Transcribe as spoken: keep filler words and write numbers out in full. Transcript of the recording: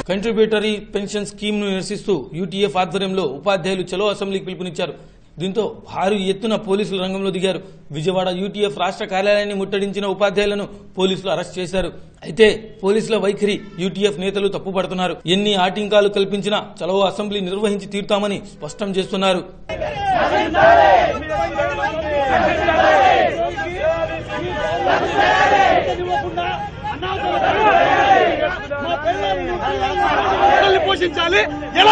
Contributory pension scheme ను నిరసిస్తూ UTF ఆధ్వర్యంలో ఉపాధ్యాయులు చలో అసెంబ్లీకి పిలుపునిచ్చారు. దీంతో భారీ ఎత్తున పోలీసులు రంగంలో దిగారు. విజయవాడ యూటీఎఫ్ రాష్ట్ర కార్యాలయాన్ని ముట్టడించిన ఉపాధ్యాయులను పోలీసులు అరెస్ట్ చేశారు. అయితే పోలీసుల వైఖరి యూటీఎఫ్ నేతలు తప్పుపడుతున్నారు. ఎన్ని ఆటంకాలు కల్పించినా చలో అసెంబ్లీ నిర్వహించి తీరుతామని స్పష్టం చేస్తున్నారు. పోషించాలి ఎలా